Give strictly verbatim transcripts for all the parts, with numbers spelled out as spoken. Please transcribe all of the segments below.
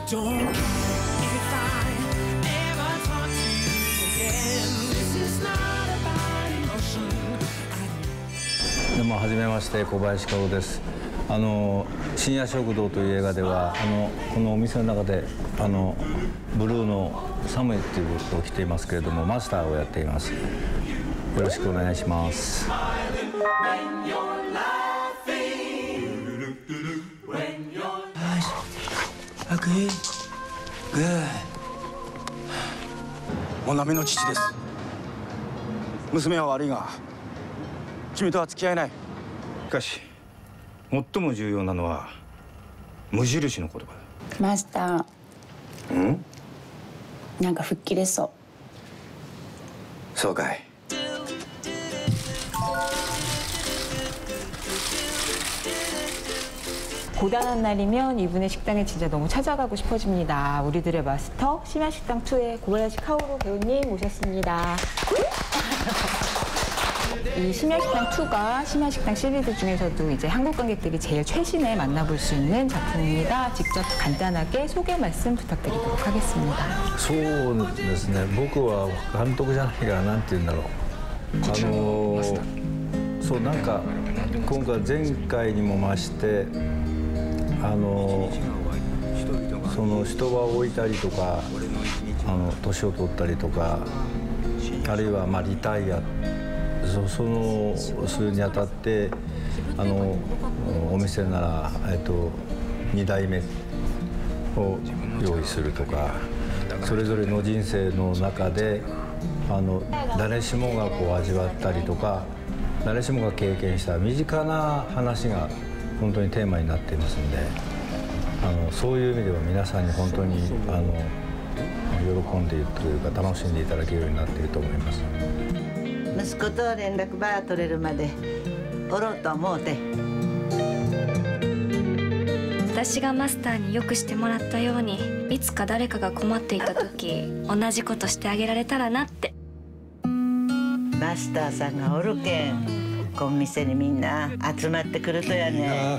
Don't care if I never talk to you again. This is not about emotion. どうもはじめまして、小林薫です。あの深夜食堂という映画ではあのこのお店の中であのブルーのサムエっていう服を着ていますけれども、マスターをやっています。よろしくお願いします。 悪意グーおなめの父です。娘は悪いが君とは付き合えない。しかし最も重要なのは無印の言葉だ。 マスター、 んなんか吹っ切れそう。 そうかい。 고단한 날이면 이분의 식당에 진짜 너무 찾아가고 싶어집니다. 우리들의 마스터 심야식당 투의 고바야시 카오루 배우님 모셨습니다. 이 심야식당 투가 심야식당 시리즈 중에서도 이제 한국 관객들이 제일 최신에 만나볼 수 있는 작품입니다. 직접 간단하게 소개 말씀 부탁드리도록 하겠습니다. そうですね。僕は監督じゃないからなんて言うんだろう。あのそうなんか今回前回にも増して。あのその人は置いたりとかあの年を取ったりとかあるいはまあリタイア そ, そのするにあたってあのお店なら、えっと、に代目を用意するとかそれぞれの人生の中であの誰しもがこう味わったりとか誰しもが経験した身近な話が 本当にテーマになっていますので、あのそういう意味では皆さんに本当にあの喜んでいるというか楽しんでいただけるようになっていると思います。 息子と連絡が取れるまでおろうと思うて。 私がマスターによくしてもらったように、いつか誰かが困っていた時、同じことしてあげられたらなって。 マスターさんがおるけん。 この店にみんな集まってくるとやね。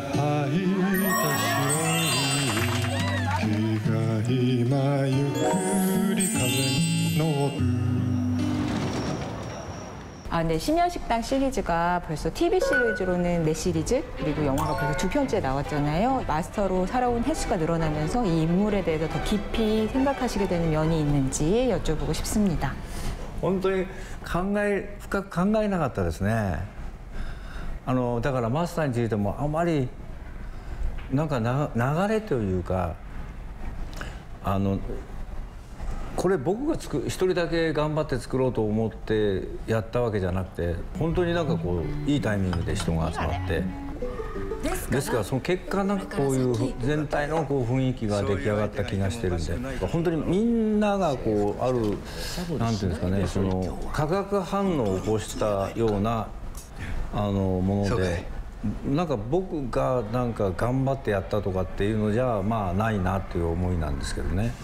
아, 네, 심야식당 시리즈가 벌써 티비 시리즈로는 네 시리즈 그리고 영화가 벌써 두 편째 나왔잖아요. 마스터로 살아온 횟수가 늘어나면서 이 인물에 대해서 더 깊이 생각하시게 되는 면이 있는지 여쭤보고 싶습니다. 本当に考え深く考えなかったですね。 あのだからマスターについてもあまりなんかな流れというかあのこれ僕がつく一人だけ頑張って作ろうと思ってやったわけじゃなくて本当になんかこういいタイミングで人が集まってですからその結果なんかこういう全体のこう雰囲気が出来上がった気がしてるんで本当にみんながこうあるなんていうんですかねその化学反応を起こしたような あのものでなんか僕がなんか頑張ってやったとかっていうのじゃまあないなという思いなんですけどね。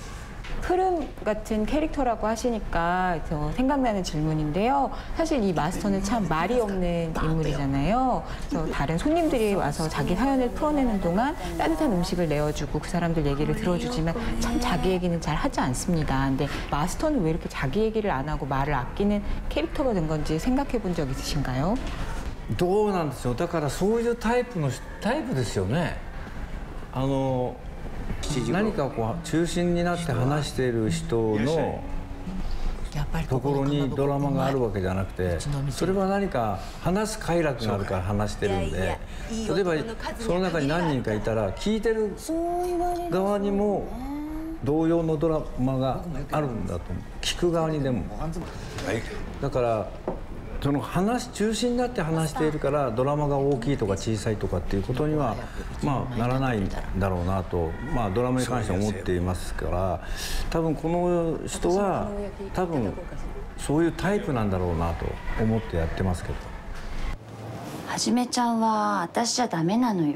흐름 같은 캐릭터라고 하시니까 저 생각나는 질문인데요. 사실 이 마스터는 참 말이 없는 인물이잖아요. 그래서 다른 손님들이 와서 자기 사연을 풀어내는 동안 따뜻한 음식을 내어주고 그 사람들 얘기를 들어주지만 참 자기 얘기는 잘 하지 않습니다. 근데 마스터는 왜 이렇게 자기 얘기를 안 하고 말을 아끼는 캐릭터가 된 건지 생각해 본 적 있으신가요? どうなんですよ。だからそういうタイプのタイプですよね。あの何かこう中心になって話している人のところにドラマがあるわけじゃなくて、それは何か話す快楽があるから話してるんで、例えばその中に何人かいたら聞いてる側にも同様のドラマがあるんだと思う。聞く側にでも。だから その話中心になって話しているからドラマが大きいとか小さいとかっていうことにはまあならないんだろうなとまあドラマに関しては思っていますから多分この人は多分そういうタイプなんだろうなと思ってやってますけど。 はじめちゃんは私じゃダメなのよ。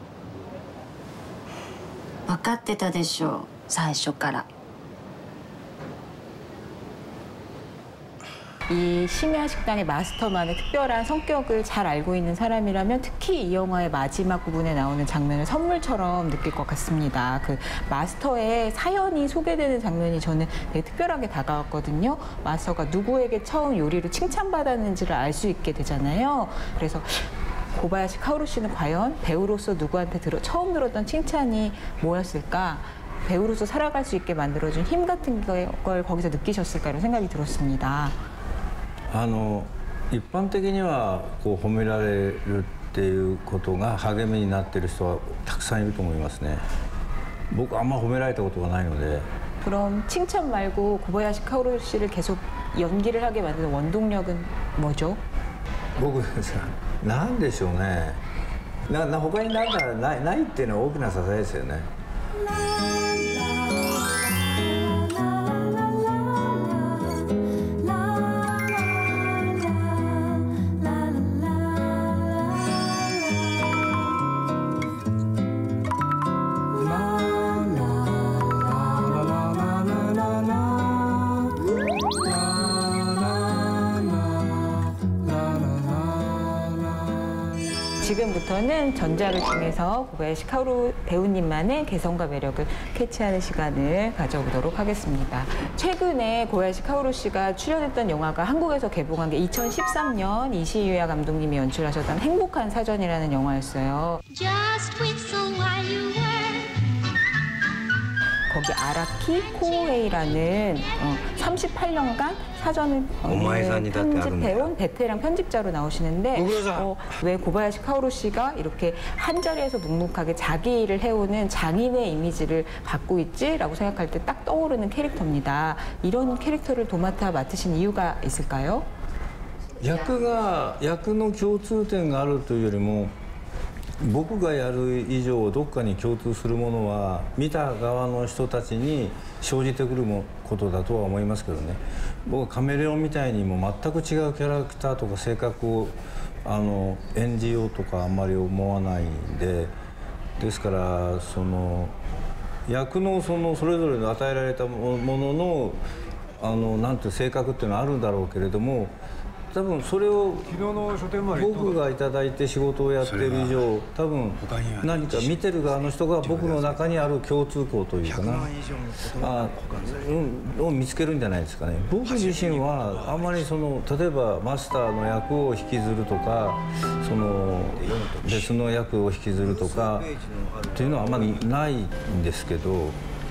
分かってたでしょ最初から。 이 심야 식당의 마스터만의 특별한 성격을 잘 알고 있는 사람이라면 특히 이 영화의 마지막 부분에 나오는 장면을 선물처럼 느낄 것 같습니다. 그 마스터의 사연이 소개되는 장면이 저는 되게 특별하게 다가왔거든요. 마스터가 누구에게 처음 요리를 칭찬받았는지를 알 수 있게 되잖아요. 그래서 고바야시 카오루 씨는 과연 배우로서 누구한테 들어, 처음 들었던 칭찬이 뭐였을까? 배우로서 살아갈 수 있게 만들어준 힘 같은 걸 거기서 느끼셨을까 이런 생각이 들었습니다. あの一般的にはこう褒められるっていうことが励みになっている人はたくさんいると思いますね。僕あんま褒められたことがないので。 그럼 칭찬 말고 고바야시 카오루 씨를 계속 연기를 하게 만드는 원동력은 뭐죠? 僕なんでしょうね。なな他になんかないないっていうのは大きな支えですよね。 지금부터는 전작을 통해서 고바야시 카오루 배우님만의 개성과 매력을 캐치하는 시간을 가져보도록 하겠습니다. 최근에 고바야시 카오루 씨가 출연했던 영화가 한국에서 개봉한 게 이천십삼 년 이시유야 감독님이 연출하셨던 행복한 사전이라는 영화였어요. Just whistle while you work. 거기 아라키 코우헤이라는 어, 삼십팔 년간 사전을 편집해온 베테랑 편집자로 나오시는데 어, 왜 고바야시 카오루 씨가 이렇게 한 자리에서 묵묵하게 자기 일을 해오는 장인의 이미지를 갖고 있지라고 생각할 때 딱 떠오르는 캐릭터입니다. 이런 캐릭터를 도맡아 맡으신 이유가 있을까요? 役が役の共通点があるというよりも僕がやる以上どっかに共通するものは見た側の人たちに生じてくることだとは思いますけどね。僕はカメレオンみたいにも全く違うキャラクターとか性格をあの演じようとかあんまり思わないんで、ですからその役のそのそれぞれの与えられたもののあのなんていう性格っていうのはあるんだろうけれども。 多分それを僕がいただいて仕事をやってる以上多分何か見てる側の人が僕の中にある共通項というかなあ、うん、を見つけるんじゃないですかね。僕自身はあまりその例えばマスターの役を引きずるとかその別の役を引きずるとかっていうのはあまりないんですけど。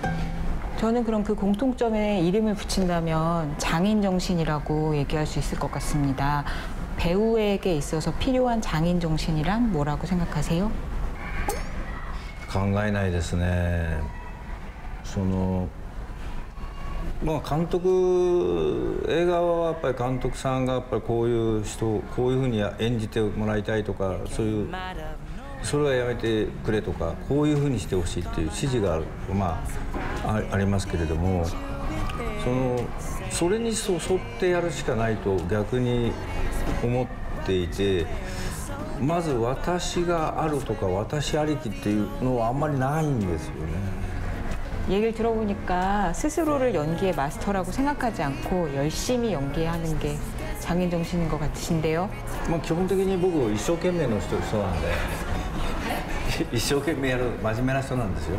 저는 그럼 그 공통점에 이름을 붙인다면 장인 정신이라고 얘기할 수 있을 것 같습니다. 배우에게 있어서 필요한 장인 정신이란 뭐라고 생각하세요? 考えないですね。そのまあ監督映画はやっぱり監督さんがやっぱりこういう人こういうふうに演じてもらいたいとかそういう。 それはやめてくれとかこういうふうにしてほしいっていう指示がある、まあ、あ, ありますけれどもそのそれに沿ってやるしかないと逆に思っていてまず私があるとか私ありきっていうのはあんまりないんですよね。 얘기를 들어보니까 스스로를 연기의 마스터라고 생각하지 않고 열심히 연기하는 게 장인 정신인 것 같으신데요. まあ基本的に僕一生懸命の人なんで。 一生懸命やる真面目な人なんですよ。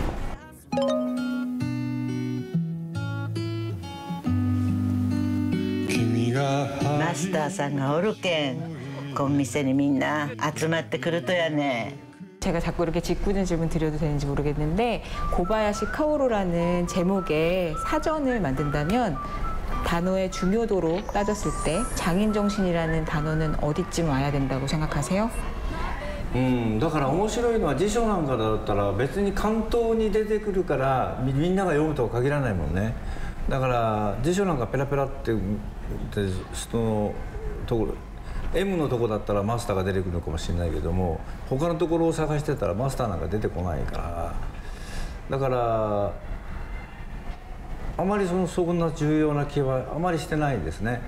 マスターさんがおるけん、こん店にみんな集まってくるとやね。 제가 자꾸 이렇게 짓궂은 질문 드려도 되는지 모르겠는데 고바야시 카오루라는 제목의 사전을 만든다면 단어의 중요도로 따졌을 때 장인 정신이라는 단어는 어디쯤 와야 된다고 생각하세요? うん、だから面白いのは辞書なんかだったら別に関東に出てくるからみんなが読むとは限らないもんね。だから辞書なんかペラペラって人のところ M のとこだったらマスターが出てくるのかもしれないけども他のところを探してたらマスターなんか出てこないからだからあまりそのそんな重要な気はあまりしてないですね。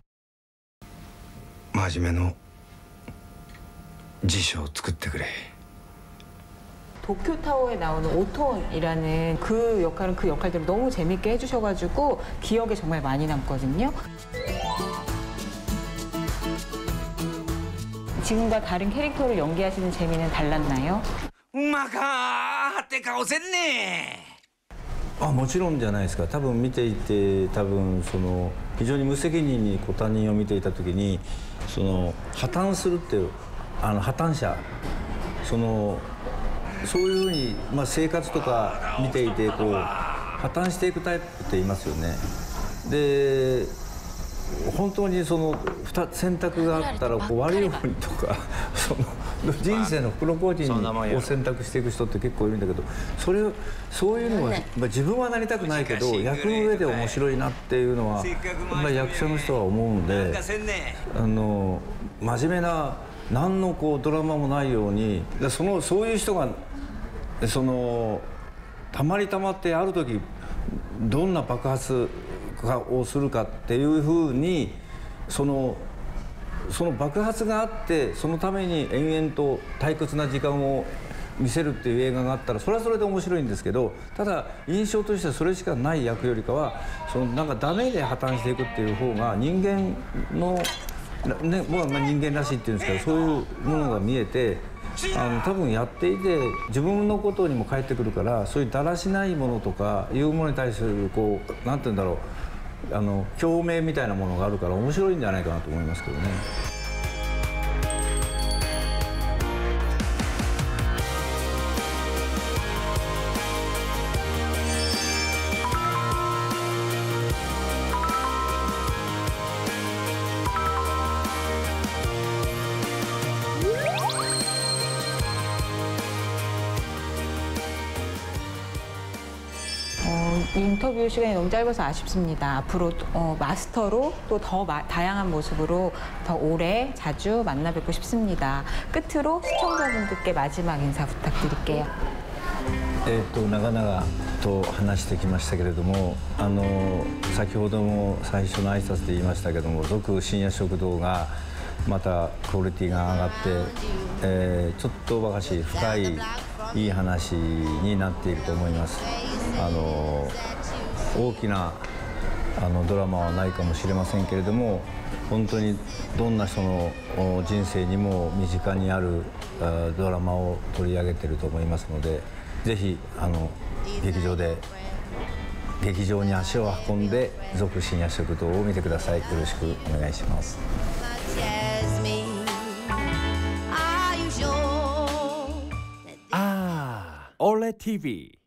真面目の 辞書を作ってくれ. 도쿄타워에 나오는 오톤이라는 그 역할은 그 역할대로 너무 재밌게 해주셔가지고 기억에 정말 많이 남거든요. 지금과 다른 캐릭터를 연기하시는 재미는 달랐나요? うまかーって顔せんねあもちろんじゃないですか。多分見ていて多分その非常に無責任に小他人を見ていた時にその破綻するっていうあの破綻者そのそういうふうに、まあ、生活とか見ていてこう破綻していくタイプって言いますよね。で本当にその二選択があったらこう悪い方にとかその人生のプロポーチを選択していく人って結構いるんだけどそれそういうのは、まあ、自分はなりたくないけど役の上で面白いなっていうのはやっぱり役者の人は思うんであの真面目な何のこうドラマもないようにそのそういう人がそのたまりたまってある時どんな爆発をするかっていうふうにそのその爆発があってそのために延々と退屈な時間を見せるっていう映画があったらそれはそれで面白いんですけどただ印象としてはそれしかない役よりかはそのなんかダメで破綻していくっていう方が人間の、ね、まあ人間らしいっていうんですけどそういうものが見えてあの多分やっていて自分のことにも返ってくるからそういうだらしないものとかいうものに対するこうなんて言うんだろうあの共鳴みたいなものがあるから面白いんじゃないかなと思いますけどね。 인터뷰 시간이 너무 짧아서 아쉽습니다. 앞으로 어, 마스터로 또 더 다양한 모습으로 더 오래 자주 만나 뵙고 싶습니다. 끝으로 시청자분들께 마지막 인사 부탁드릴게요. えっと長々と話してきましたけれどもあの先ほども最初の挨拶で言いましたけども続深夜食堂がまたクオリティが上がって、えー、ちょっとばかし深いいい話になっていると思います。あの大きなあのドラマはないかもしれませんけれども本当にどんな人の人生にも身近にあるドラマを取り上げていると思いますのでぜひあの劇場で劇場に足を運んで続深夜食堂を見てください。よろしくお願いします。 あー、オレティーブイ